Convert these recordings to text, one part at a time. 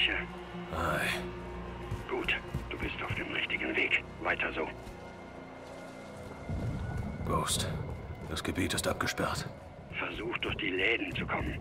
Kirche. Ei. Gut, du bist auf dem richtigen Weg. Weiter so. Ghost, das Gebiet ist abgesperrt. Versuch, durch die Läden zu kommen.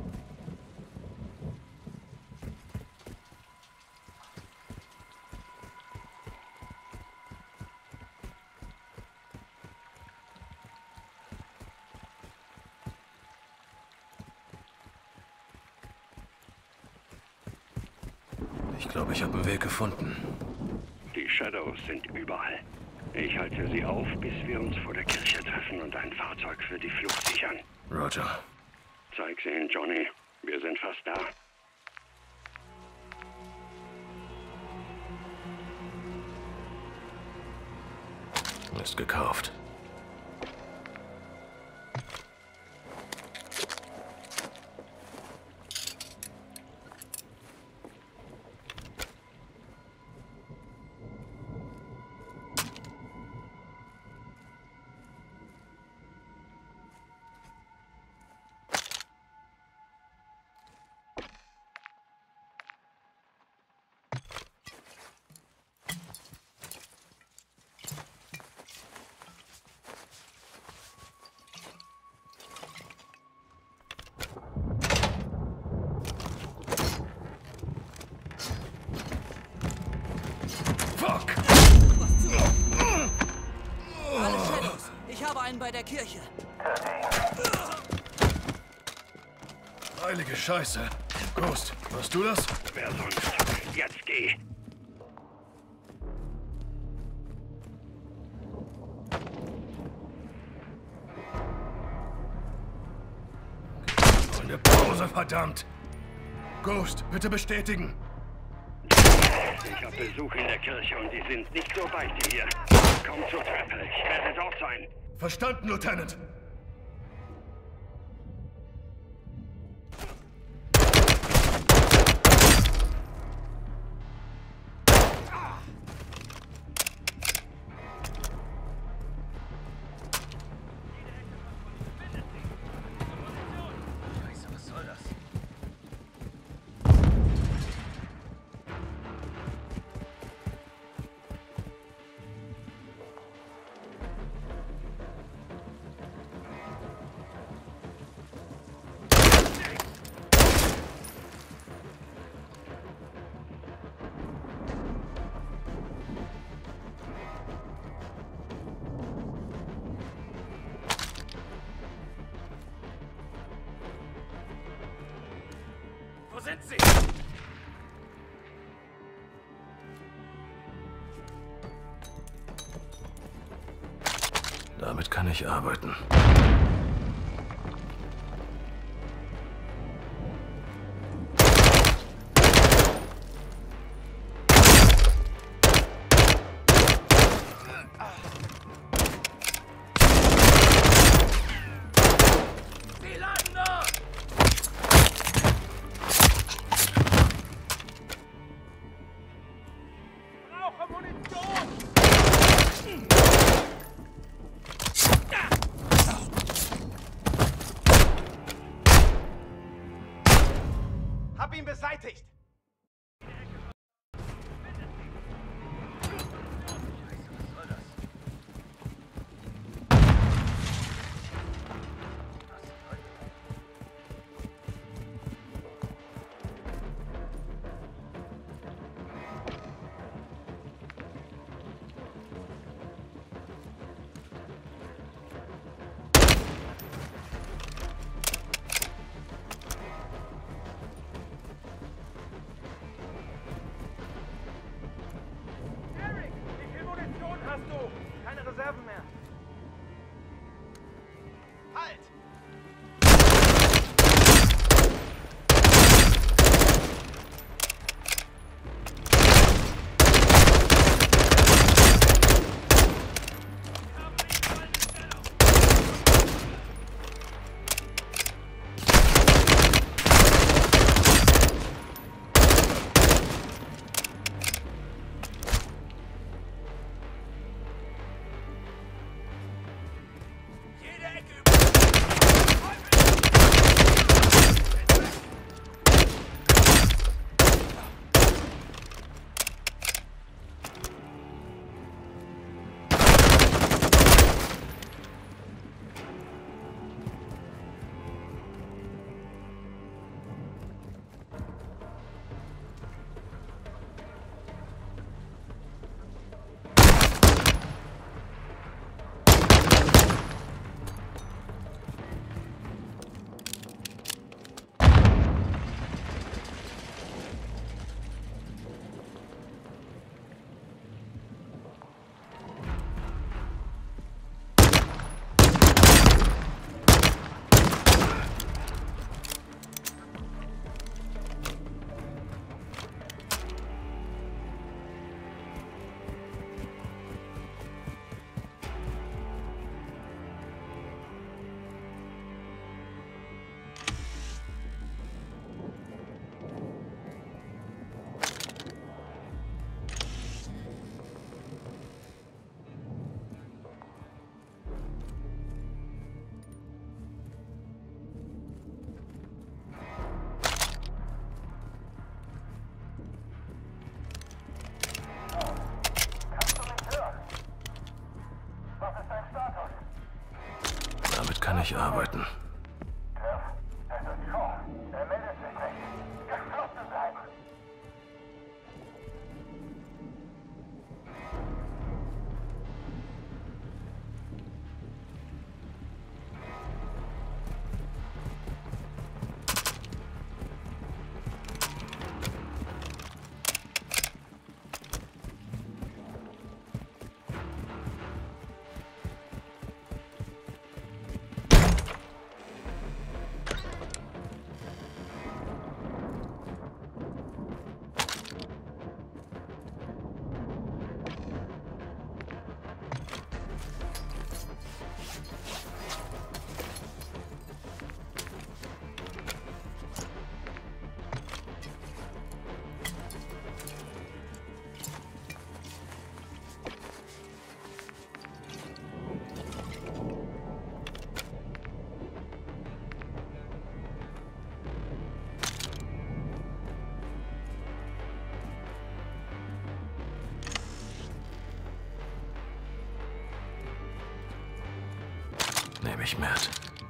Ich glaube, ich habe einen Weg gefunden. Die Shadows sind überall. Ich halte sie auf, bis wir uns vor der Kirche treffen und ein Fahrzeug für die Flucht sichern. Roger. Zeig sie ihnen, Johnny. Wir sind fast da. Ist gekauft. Bei der Kirche. Heilige Scheiße. Ghost, warst du das? Wer sonst? Jetzt geh. Eine Pause, verdammt! Ghost, bitte bestätigen. Ich habe Besuch in der Kirche und die sind nicht so weit wie hier. Komm zur Treppe. Ich werde dort sein. Verstanden, Lieutenant. Wo sind sie? Damit kann ich arbeiten. Hab ihn beseitigt! Keine Reserven mehr. Halt! nicht arbeiten. Es ist Shaw. Er meldet sich nicht. Geschlossen bleiben. Nehme ich mit.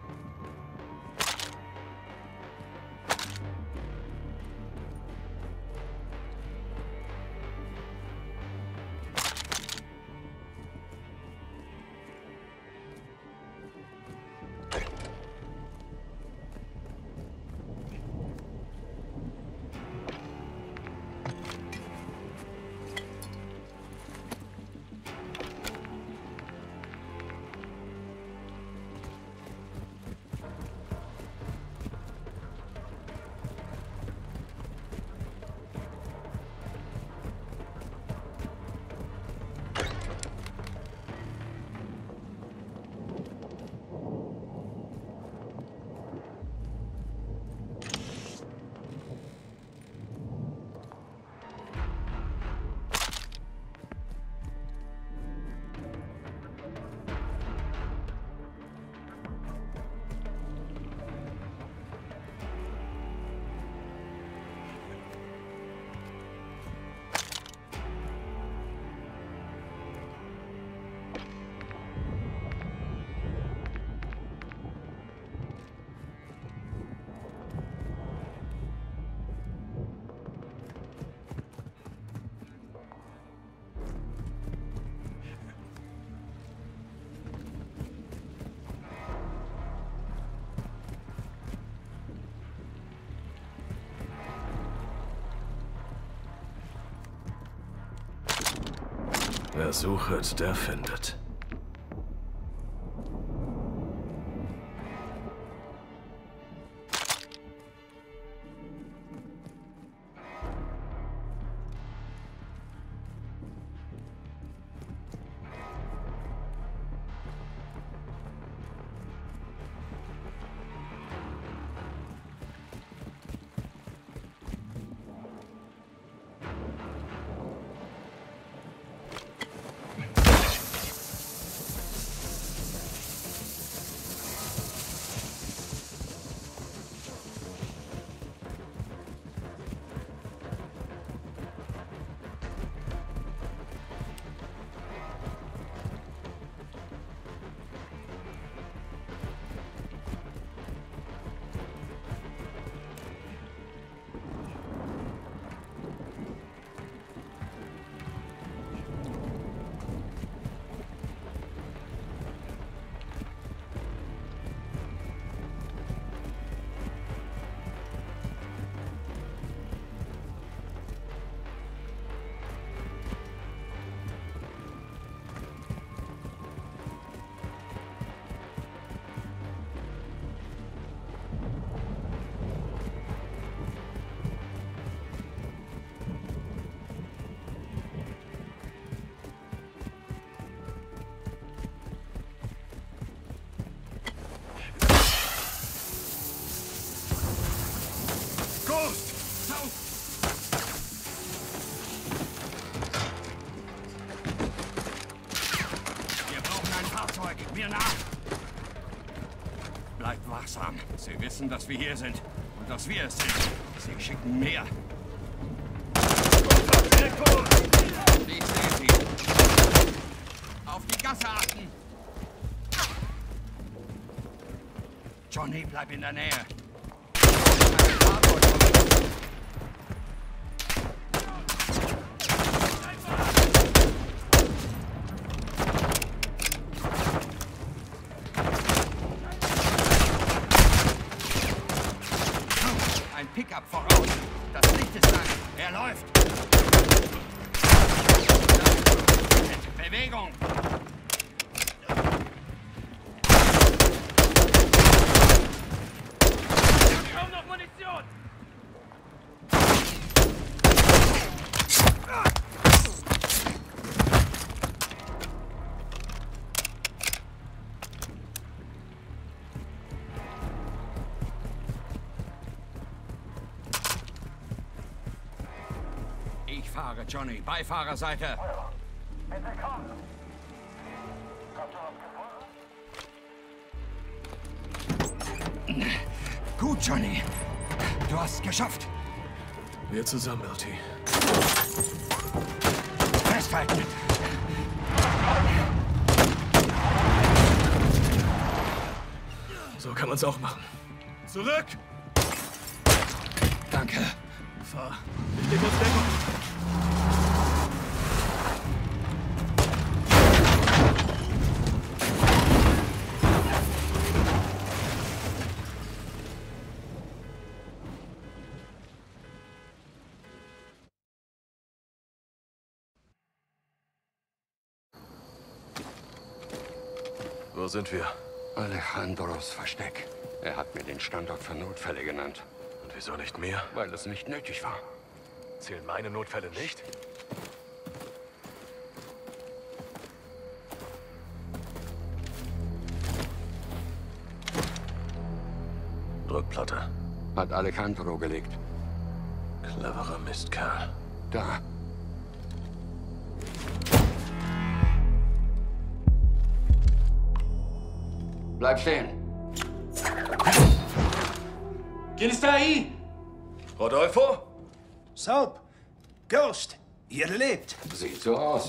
Wer sucht, der findet. Mir nach! Bleibt wachsam. Sie wissen, dass wir hier sind. Und dass wir es sind. Sie schicken mehr. Ich sehe sie. Auf die Gasse achten! Johnny, bleib in der Nähe. Ein Pickup voraus. Das Licht ist an. Er läuft. Bewegung. Kaum noch Munition! Ich fahre, Johnny. Beifahrerseite. Bitte komm! Habt ihr was gefunden? Gut, Johnny. Du hast es geschafft. Wir zusammen, LT. Festhalten. So kann man's auch machen. Zurück! Danke. Fahr. Ich gebe uns Deckung. Wo sind wir? Alejandros Versteck. Er hat mir den Standort für Notfälle genannt. Und wieso nicht mir? Weil es nicht nötig war. Zählen meine Notfälle nicht? Druckplatte. Hat Alejandro gelegt. Cleverer Mistkerl. Da. Bleib stehen. ¿Quién está ahí? Rodolfo? Soap. Ghost. Ihr lebt. Sieht so aus.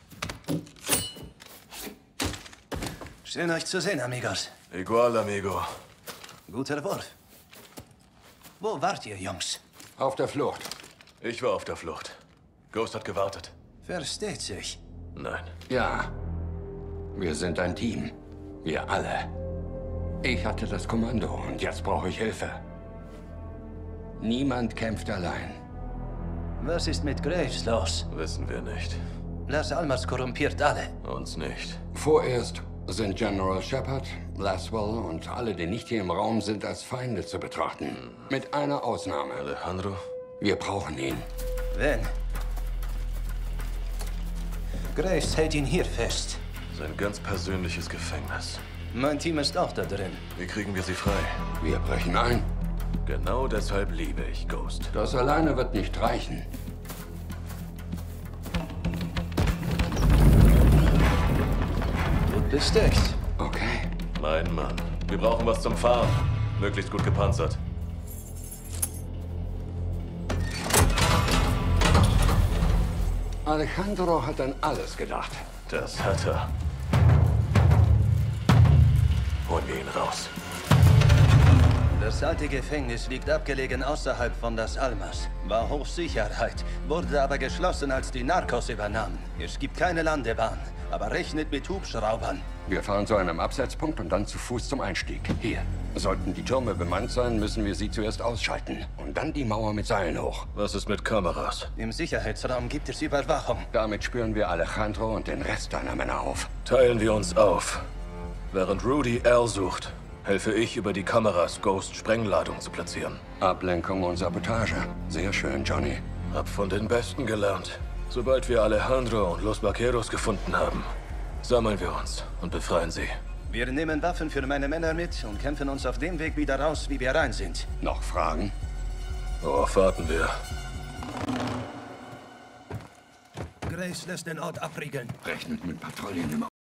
Schön euch zu sehen, amigos. Igual, amigo. Guter Wurf. Wo wart ihr, Jungs? Auf der Flucht. Ich war auf der Flucht. Ghost hat gewartet. Versteht sich. Nein. Ja. Wir sind ein Team. Wir alle. Ich hatte das Kommando und jetzt brauche ich Hilfe. Niemand kämpft allein. Was ist mit Graves los? Wissen wir nicht. Las Almas korrumpiert alle. Uns nicht. Vorerst sind General Shepard, Laswell und alle, die nicht hier im Raum sind, als Feinde zu betrachten. Mit einer Ausnahme. Alejandro? Wir brauchen ihn. Wen? Graves hält ihn hier fest. Sein ganz persönliches Gefängnis. Mein Team ist auch da drin. Wie kriegen wir sie frei? Wir brechen ein. Genau deshalb liebe ich Ghost. Das alleine wird nicht reichen. Gut bestückt. Okay. Mein Mann. Wir brauchen was zum Fahren. Möglichst gut gepanzert. Alejandro hat an alles gedacht. Das hat er. Holen wir ihn raus. Das alte Gefängnis liegt abgelegen außerhalb von Las Almas. War Hochsicherheit, wurde aber geschlossen, als die Narcos übernahmen. Es gibt keine Landebahn, aber rechnet mit Hubschraubern. Wir fahren zu einem Absetzpunkt und dann zu Fuß zum Einstieg. Hier. Sollten die Türme bemannt sein, müssen wir sie zuerst ausschalten. Und dann die Mauer mit Seilen hoch. Was ist mit Kameras? Im Sicherheitsraum gibt es Überwachung. Damit spüren wir Alejandro und den Rest deiner Männer auf. Teilen wir uns auf. Während Rudy Al sucht, helfe ich über die Kameras, Ghost Sprengladung zu platzieren. Ablenkung und Sabotage. Sehr schön, Johnny. Hab von den Besten gelernt. Sobald wir Alejandro und Los Vaqueros gefunden haben, sammeln wir uns und befreien sie. Wir nehmen Waffen für meine Männer mit und kämpfen uns auf dem Weg wieder raus, wie wir rein sind. Noch Fragen? Worauf warten wir? Graves lässt den Ort abriegeln. Rechnet mit Patrouillen im